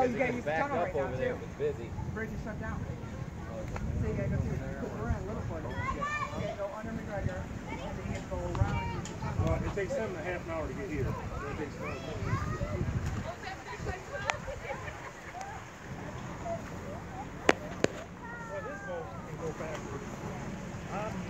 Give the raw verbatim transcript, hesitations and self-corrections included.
Well, you gotta use the tunnel right now, too. It was busy. The bridge is shut down. So you gotta go through, go around Littlefoot. You gotta go under McGregor, and then you gotta go around and use the tunnel. Well, it takes them a half an hour to get here. It takes them Well, this boat can go backwards. Huh?